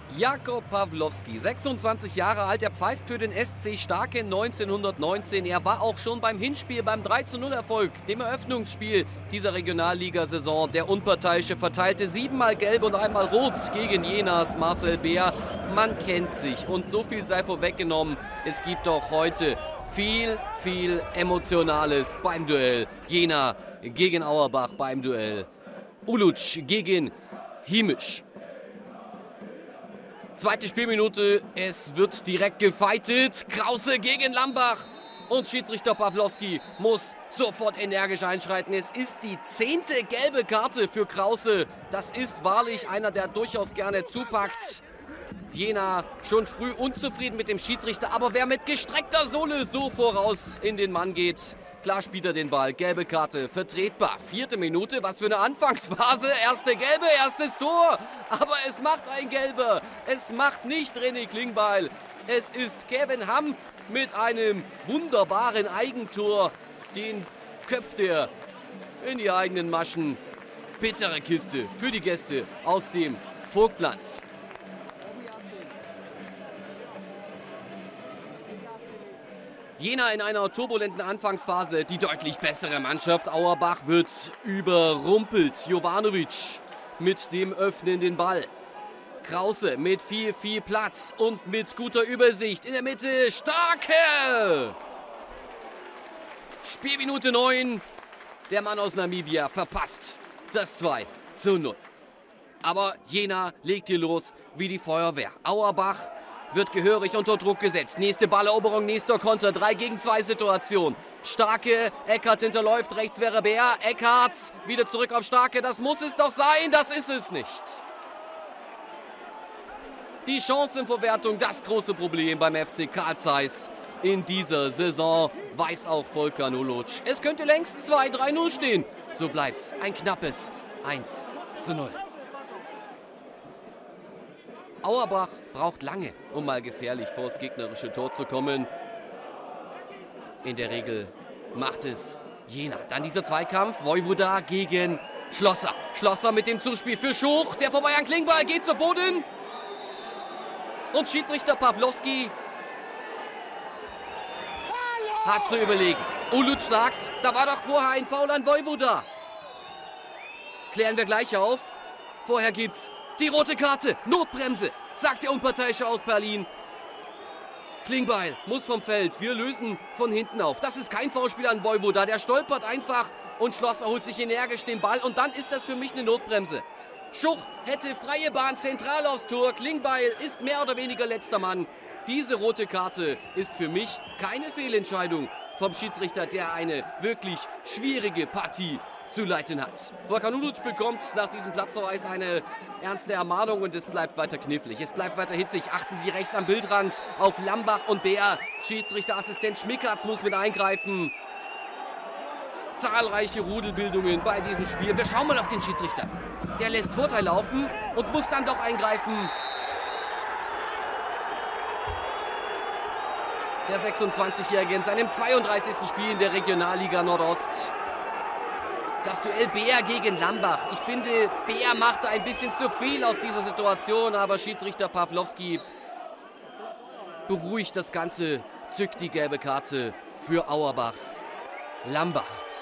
Jakub Pawlowski, 26 Jahre alt, er pfeift für den SC Starke 1919. Er war auch schon beim Hinspiel, beim 3:0-Erfolg, dem Eröffnungsspiel dieser Regionalligasaison. Der Unparteiische verteilte 7-mal Gelb und einmal Rot gegen Jenas Marcel Beer. Man kennt sich und so viel sei vorweggenommen. Es gibt auch heute viel Emotionales beim Duell. Jena gegen Auerbach beim Duell. Uluc gegen Himisch. Zweite Spielminute, es wird direkt gefeitet. Krause gegen Lambach und Schiedsrichter Pawlowski muss sofort energisch einschreiten. Es ist die 10. gelbe Karte für Krause. Das ist wahrlich einer, der durchaus gerne zupackt. Jena schon früh unzufrieden mit dem Schiedsrichter, aber wer mit gestreckter Sohle so voraus in den Mann geht, klar spielt er den Ball. Gelbe Karte, vertretbar. 4. Minute, was für eine Anfangsphase. Erste gelbe, erstes Tor. Aber es macht ein Gelber. Es macht nicht René Klingbeil. Es ist Kevin Hampf mit einem wunderbaren Eigentor. Den köpft er in die eigenen Maschen. Bittere Kiste für die Gäste aus dem Vogtlands. Jena in einer turbulenten Anfangsphase, die deutlich bessere Mannschaft. Auerbach wird überrumpelt. Jovanovic mit dem öffnenden Ball. Krause mit viel Platz und mit guter Übersicht. In der Mitte Starke! Spielminute 9. Der Mann aus Namibia verpasst das 2:0. Aber Jena legt hier los wie die Feuerwehr. Auerbach wird gehörig unter Druck gesetzt. Nächste Balleroberung, nächster Konter. 3-gegen-2 Situation. Starke, Eckhardt hinterläuft, rechts wäre Bär. Eckhardt wieder zurück auf Starke. Das muss es doch sein, das ist es nicht. Die Chancenverwertung, das große Problem beim FC Carl Zeiss in dieser Saison, weiß auch Volkan Uluc. Es könnte längst 2-3-0 stehen. So bleibt's ein knappes 1:0. Auerbach braucht lange, um mal gefährlich vors gegnerische Tor zu kommen. In der Regel macht es Jena. Dann dieser Zweikampf, Vojvoda gegen Schlosser. Schlosser mit dem Zuspiel für Schuch, der vorbei an Klingbeil, geht zu Boden. Und Schiedsrichter Pawlowski hat zu überlegen. Uluc sagt, da war doch vorher ein Foul an Vojvoda. Klären wir gleich auf. Vorher gibt's die rote Karte, Notbremse, sagt der Unparteiische aus Berlin. Klingbeil muss vom Feld, wir lösen von hinten auf. Das ist kein Foulspiel an Vojvoda, der stolpert einfach und Schlosser holt sich energisch den Ball und dann ist das für mich eine Notbremse. Schuch hätte freie Bahn zentral aufs Tor, Klingbeil ist mehr oder weniger letzter Mann. Diese rote Karte ist für mich keine Fehlentscheidung vom Schiedsrichter, der eine wirklich schwierige Partie zu leiten hat. Volkan Uluc bekommt nach diesem Platzverweis eine ernste Ermahnung und es bleibt weiter knifflig. Es bleibt weiter hitzig. Achten Sie rechts am Bildrand auf Lambach und Bär. Schiedsrichterassistent Schmickartz muss mit eingreifen. Zahlreiche Rudelbildungen bei diesem Spiel. Wir schauen mal auf den Schiedsrichter. Der lässt Vorteil laufen und muss dann doch eingreifen. Der 26-Jährige in seinem 32. Spiel in der Regionalliga Nordost. Das Duell Bär gegen Lambach. Ich finde, Bär macht da ein bisschen zu viel aus dieser Situation, aber Schiedsrichter Pawlowski beruhigt das Ganze, zückt die gelbe Karte für Auerbachs Lambach.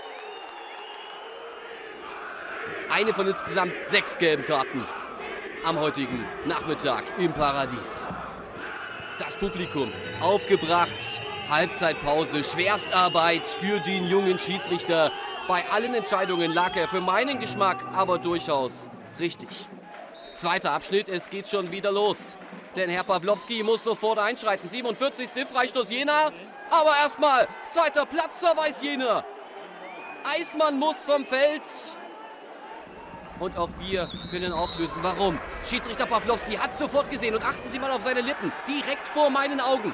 Eine von insgesamt 6 gelben Karten am heutigen Nachmittag im Paradies. Das Publikum aufgebracht, Halbzeitpause, Schwerstarbeit für den jungen Schiedsrichter. Bei allen Entscheidungen lag er für meinen Geschmack aber durchaus richtig. Zweiter Abschnitt, es geht schon wieder los. Denn Herr Pawlowski muss sofort einschreiten. 47. Freistoß Jena. Aber erstmal zweiter Platzverweis Jena. Eismann muss vom Feld. Und auch wir können auflösen, warum. Schiedsrichter Pawlowski hat es sofort gesehen. Und achten Sie mal auf seine Lippen. Direkt vor meinen Augen.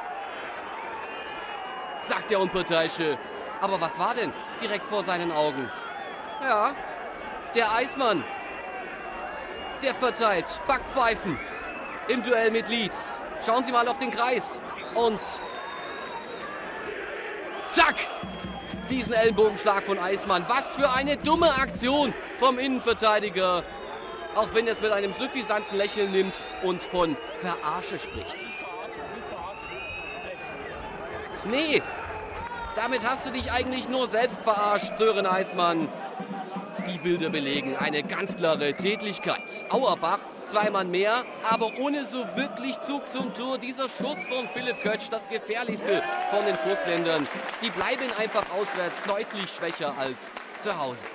Sagt der Unparteiische. Aber was war denn direkt vor seinen Augen? Ja, der Eismann. Der verteilt Backpfeifen im Duell mit Leeds. Schauen Sie mal auf den Kreis. Und zack! Diesen Ellenbogenschlag von Eismann. Was für eine dumme Aktion vom Innenverteidiger. auch wenn er es mit einem suffisanten Lächeln nimmt und von Verarsche spricht. Nee, damit hast du dich eigentlich nur selbst verarscht, Sören Eismann. Die Bilder belegen eine ganz klare Tätlichkeit. Auerbach, 2 Mann mehr, aber ohne so wirklich Zug zum Tor. Dieser Schuss von Philipp Kötsch, das gefährlichste von den Vogtländern. Die bleiben einfach auswärts deutlich schwächer als zu Hause.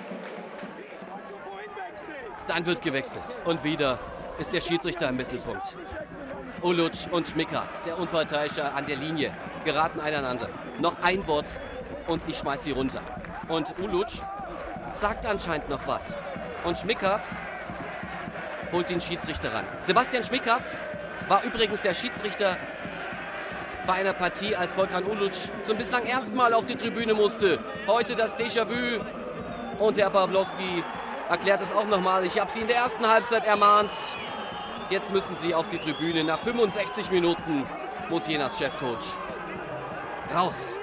Dann wird gewechselt und wieder ist der Schiedsrichter im Mittelpunkt. Ulutsch und Schmickartz, der Unparteiische an der Linie, geraten aneinander. Noch ein Wort und ich schmeiß sie runter. Und Ulutsch sagt anscheinend noch was. Und Schmickartz holt den Schiedsrichter ran. Sebastian Schmickartz war übrigens der Schiedsrichter bei einer Partie, als Volkan Ulutsch zum bislang ersten Mal auf die Tribüne musste. Heute das Déjà-vu. Und Herr Pawlowski erklärt es auch nochmal. Ich habe Sie in der ersten Halbzeit ermahnt. Jetzt müssen Sie auf die Tribüne. Nach 65 Minuten muss Jenas Chefcoach raus.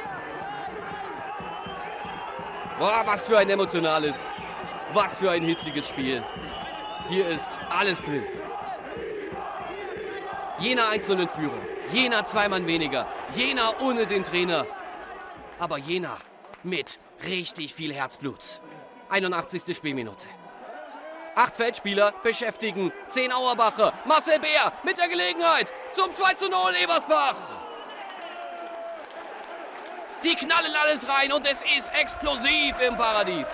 Boah, was für ein emotionales, was für ein hitziges Spiel. Hier ist alles drin. Jena 1:0 in Führung. Jena 2 Mann weniger. Jena ohne den Trainer. Aber Jena mit richtig viel Herzblut. 81. Spielminute. 8 Feldspieler beschäftigen 10 Auerbacher. Marcel Beer mit der Gelegenheit zum 2:0 Ebersbach. Die knallen alles rein und es ist explosiv im Paradies.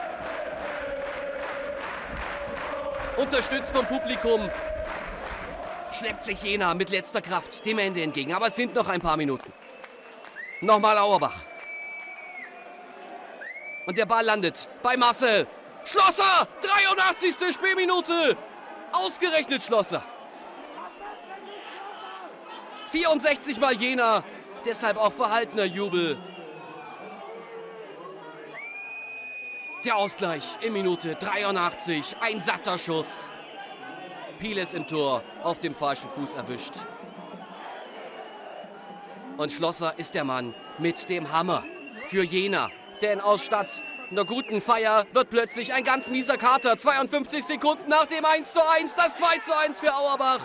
Unterstützt vom Publikum schleppt sich Jena mit letzter Kraft dem Ende entgegen. Aber es sind noch ein paar Minuten. Nochmal Auerbach. Und der Ball landet bei Marcel. Schlosser! 83. Spielminute! Ausgerechnet Schlosser. 64 Mal Jena. Deshalb auch verhaltener Jubel. Der Ausgleich in Minute 83. Ein satter Schuss. Piles im Tor, auf dem falschen Fuß erwischt. Und Schlosser ist der Mann mit dem Hammer für Jena. Denn aus statt einer guten Feier wird plötzlich ein ganz mieser Kater. 52 Sekunden nach dem 1:1, das 2:1 für Auerbach.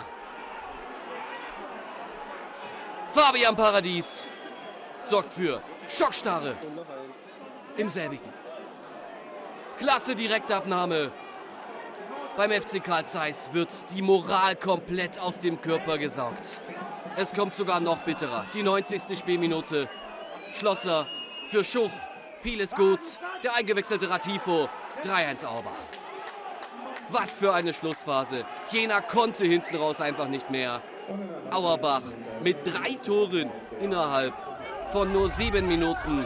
Fabian Paradies sorgt für Schockstarre im selbigen. Klasse Direktabnahme. Beim FC Carl Zeiss wird die Moral komplett aus dem Körper gesaugt. Es kommt sogar noch bitterer. Die 90. Spielminute. Schlosser für Schuch. Piles gut. Der eingewechselte Ratifo. 3:1 Auerbach. Was für eine Schlussphase. Jena konnte hinten raus einfach nicht mehr. Auerbach mit 3 Toren innerhalb von nur 7 Minuten.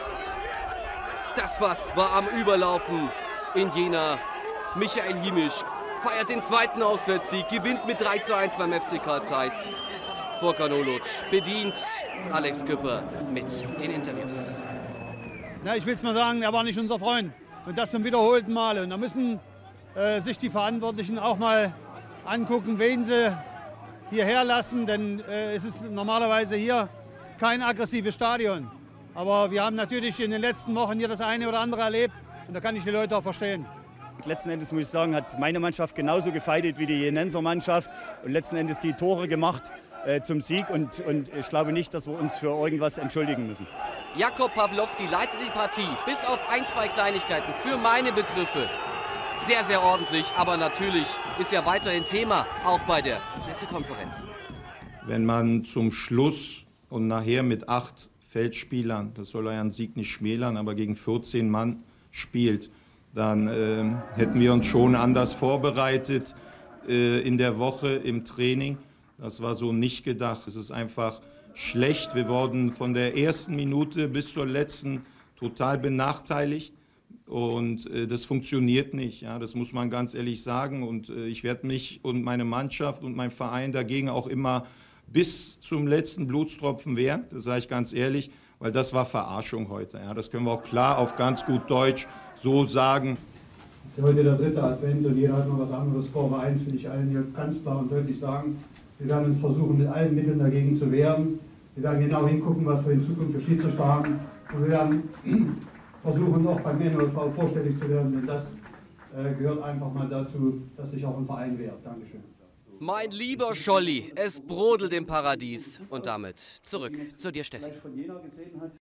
Das Fass war am Überlaufen in Jena. Michael Himisch feiert den 2. Auswärtssieg, gewinnt mit 3:1 beim FC Carl Zeiss. Volkan Ulutsch bedient Alex Küpper mit den Interviews. Na, ich will es mal sagen, er war nicht unser Freund. Und das zum wiederholten Male. Und da müssen sich die Verantwortlichen auch mal angucken, wen sie hierher lassen. Denn es ist normalerweise hier kein aggressives Stadion. Aber wir haben natürlich in den letzten Wochen hier das eine oder andere erlebt. Und da kann ich die Leute auch verstehen. Letzten Endes muss ich sagen, hat meine Mannschaft genauso gefeitet wie die Jenenser Mannschaft. Und letzten Endes die Tore gemacht zum Sieg. Und ich glaube nicht, dass wir uns für irgendwas entschuldigen müssen. Jakob Pawlowski leitet die Partie bis auf 1, 2 Kleinigkeiten für meine Begriffe sehr, sehr ordentlich. Aber natürlich ist er weiterhin Thema, auch bei der Pressekonferenz. Wenn man zum Schluss und nachher mit 8 Feldspielern, das soll euren Sieg nicht schmälern, aber gegen 14 Mann spielt, dann hätten wir uns schon anders vorbereitet in der Woche im Training. Das war so nicht gedacht. Es ist einfach schlecht. Wir wurden von der ersten Minute bis zur letzten total benachteiligt. Und das funktioniert nicht. Ja, das muss man ganz ehrlich sagen. Und ich werde mich und meine Mannschaft und mein Verein dagegen auch immer bis zum letzten Blutstropfen wehren. Das sage ich ganz ehrlich, weil das war Verarschung heute. Ja, das können wir auch klar auf ganz gut Deutsch so sagen. Es ist heute der 3. Advent und jeder hat noch was anderes vor. Aber eins will ich allen hier ganz klar und deutlich sagen. Wir werden uns versuchen, mit allen Mitteln dagegen zu wehren. Wir werden genau hingucken, was wir in Zukunft für Schiedsrichter haben. Und wir werden versuchen, auch beim NOV vorstellig zu werden, denn das gehört einfach mal dazu, dass sich auch ein Verein wehrt. Dankeschön. Mein lieber Scholli, es brodelt im Paradies. Und damit zurück zu dir, Steffi.